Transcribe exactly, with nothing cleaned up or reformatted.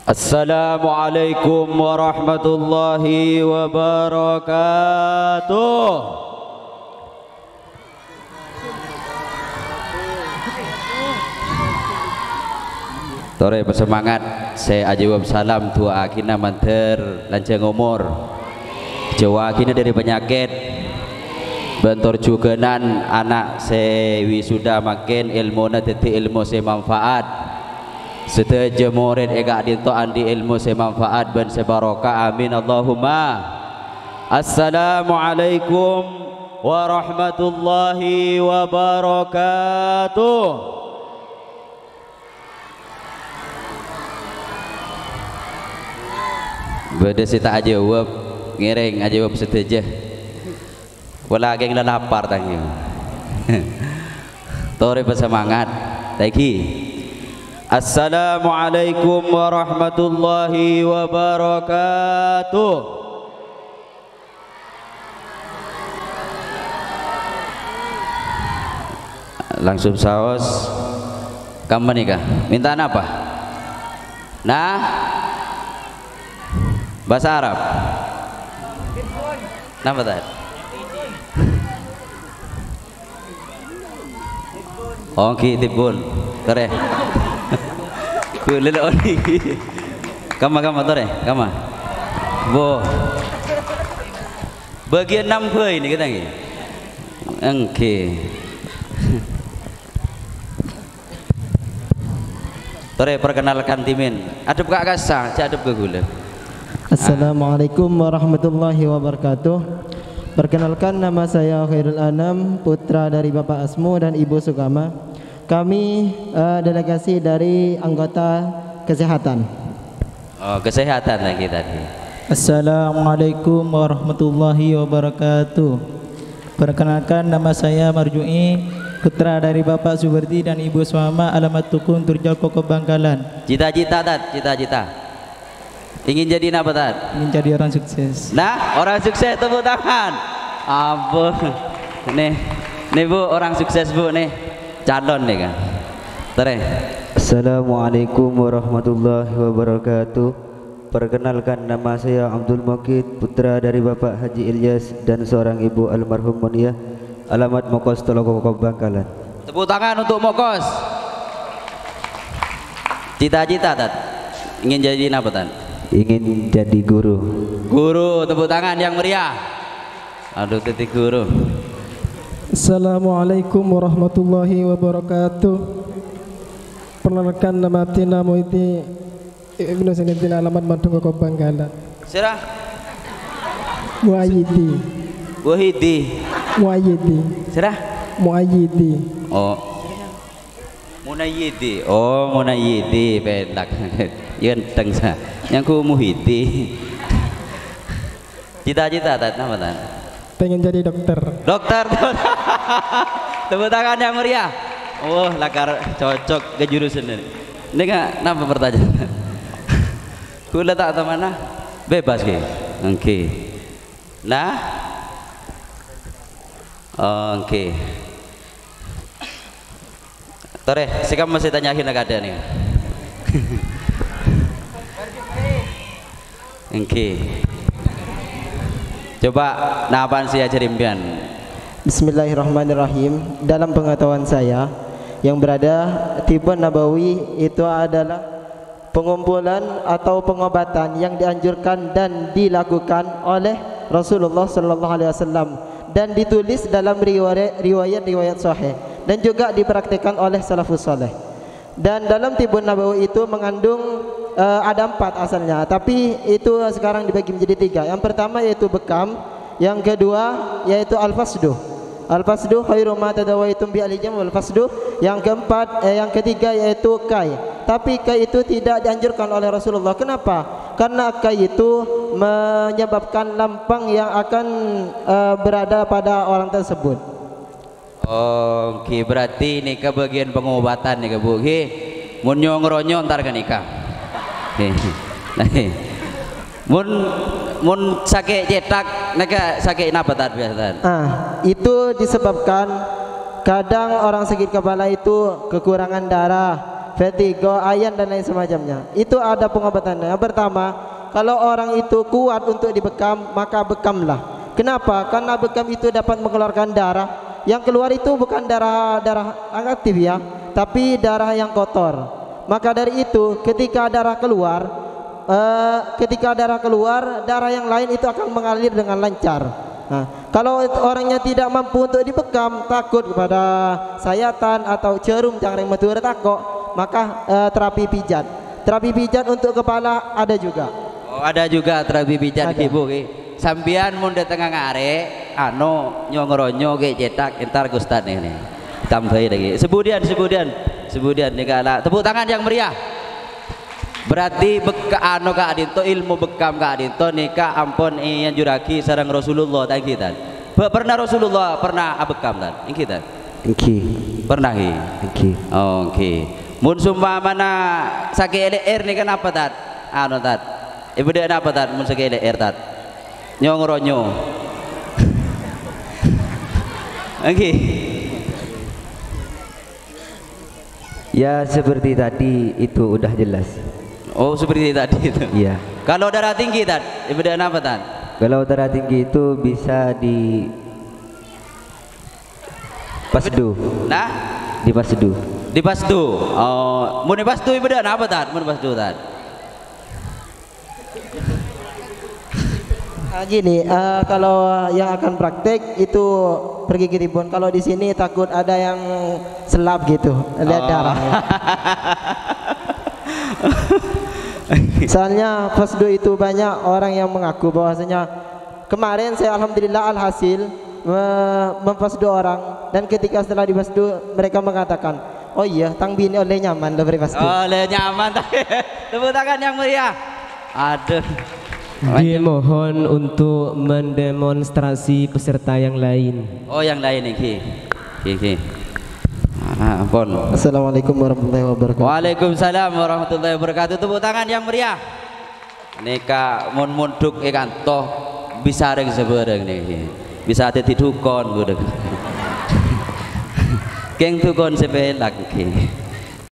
Assalamualaikum warahmatullahi wabarakatuh. Tore bersemangat, saya ajawab salam tua akina manter lanceng umur, jawa akina dari penyakit, bentor jugenan anak saya wisuda makin ilmu na teti ilmu saya manfaat. Seteja murid egak dinto andi ilmu semanfaat ben sebarokah, amin Allahumma. Assalamualaikum warahmatullahi wabarakatuh. Beda sita aja wab ngiring aja wab seteja wala geng lapar tangi tore bersemangat lagi. Assalamualaikum warahmatullahi wabarakatuh. Langsung saus kamu nikah mintaan apa? Nah bahasa Arab apa tadi? Oh kitibun kere lele oli kama kama tore kama bo bagian enam boy ini kita ini oke tore perkenalkan timin adep kak kasah cak adep ke gula. Assalamualaikum warahmatullahi wabarakatuh. Perkenalkan, nama saya Khairul Anam, putra dari Bapak Asmu dan Ibu Sukama. Kami uh, delegasi dari anggota kesehatan. Oh, kesehatan lagi tadi. Assalamualaikum warahmatullahi wabarakatuh. Perkenalkan, nama saya Marju'i, putra dari Bapak Suberti dan Ibu Suama, alamat Tukun Turjal Koko Bangkalan. Cita-cita tat, cita-cita. Ingin jadi apa tat? Ingin jadi orang sukses. Nah, orang sukses tepuk tangan. Ampun. Nih, nih Bu, orang sukses Bu nih. Calon nih kan. Tere. Assalamualaikum warahmatullahi wabarakatuh. Perkenalkan, nama saya Abdul Mukid, putra dari Bapak Haji Ilyas dan seorang ibu almarhum Moniah, alamat Mokos Toloko Bangkalan. Tepuk tangan untuk Mokos. Cita-cita tat. Ingin jadi apa tat? Ingin jadi guru. Guru, tepuk tangan yang meriah. Aduh, titik guru. Assalamualaikum warahmatullahi wabarakatuh. Perkenalkan, nama Tina Muiti Ibnu Sinitin, alamat Mantung Koko Bangkalan. Serah. Muayyidi. Wahidi. Muayyidi. Serah. Muayyidi. Oh. Munayidi. Oh, Munayidi pedak. Yenteng sa. Yang ku Muhidi. Cita-cita tat nama tat? Pengen jadi dokter. Dokter. Tepuk tangan yang meriah. Oh, lakar cocok ke jurusan ini. Ini enggak napa pertanyaan? Kula tak tahu mana? Bebas ke? Oke. Okay. Nah. Oke. Okay. Tore, sekarang masih tanyain agak ada nih. Oke. Okay. Coba napan sih ajarin pian. Bismillahirrahmanirrahim. Dalam pengetahuan saya, yang berada tiba nabawi itu adalah pengumpulan atau pengobatan yang dianjurkan dan dilakukan oleh Rasulullah Sallallahu Alaihi Wasallam dan ditulis dalam riwayat-riwayat sahih dan juga dipraktikkan oleh salafus saleh. Dan dalam tibun nabawi itu mengandung uh, ada empat asalnya, tapi itu sekarang dibagi menjadi tiga. Yang pertama yaitu bekam, yang kedua yaitu al-fasdu. Al-fasdu khairu ma tadawaitum bi al-jam wal fasdu. Yang keempat eh, yang ketiga yaitu kai. Tapi kai itu tidak dianjurkan oleh Rasulullah. Kenapa? Karena kai itu menyebabkan lampang yang akan uh, berada pada orang tersebut. Oh, Oke, okay. Berarti ini ke bagian pengobatan nih ke Bu. Oke, mun nyong ntar ke nikah. Mun mun sakit cetak, neka sakit napa tadi biasa? Ah, itu disebabkan kadang orang sakit kepala itu kekurangan darah, vertigo, ayan dan lain semacamnya. Itu ada pengobatannya. Yang pertama, kalau orang itu kuat untuk dibekam, maka bekamlah. Kenapa? Karena bekam itu dapat mengeluarkan darah. Yang keluar itu bukan darah darah aktif ya, tapi darah yang kotor. Maka dari itu, ketika darah keluar, uh, ketika darah keluar, darah yang lain itu akan mengalir dengan lancar. Nah, kalau orangnya tidak mampu untuk dibekam, takut kepada sayatan atau jarum cangkring metu takok, maka uh, terapi pijat. Terapi pijat untuk kepala ada juga. Oh, ada juga terapi pijat ibu. Sambian mun tengah ngare, ano nyongronyo ke cetak entar Gustan ini. Tambahi lagi. Sebudian, sebudian, sebudian nih kala. Tepuk tangan yang meriah. Berarti beka ano ka adinto ilmu bekam ka adinto nika ampun yang juraki sareng Rasulullah tak kita. Pernah Rasulullah pernah abekam tan? Kita. Iki. Pernah ki. Iki. Oh, oke. Mun sumpamana sakit L R nih kenapa tat? Ano tat? Ibu dia apa tat? Mun sakit L R tat? Nyongronyo. Oke. Ya seperti tadi itu udah jelas. Oh seperti tadi itu. Iya. Kalau darah tinggi tat, ibu dia apa tat? Kalau darah tinggi itu bisa di pasdu. Nah, Di pasdu. di pasdu. Oh, mun di pasdu ibu dia apa tat? Mun pasdu tat. Nah, gini, uh, kalau yang akan praktek itu pergi ke Tribun. Kalau di sini takut ada yang selap gitu, lihat Oh. darah. Ya. Soalnya pasdu itu banyak orang yang mengaku bahwasanya kemarin saya alhamdulillah alhasil me- mempasdu orang, dan ketika setelah dipasdu mereka mengatakan, oh iya, tang bini oleh nyaman lebih pasdu. Oleh nyaman. Tepuk tangan yang meriah. Aduh. Dimohon untuk mendemonstrasi peserta yang lain. Oh yang lain iki. Iki. Ah, ampun. Assalamualaikum warahmatullahi wabarakatuh. Waalaikumsalam warahmatullahi wabarakatuh. Tepuk tangan yang meriah. Nika mun munduk ikan toh bisa reng sebereng nih. Bisa dadi dukun budek. Keng dukun sepelak iki.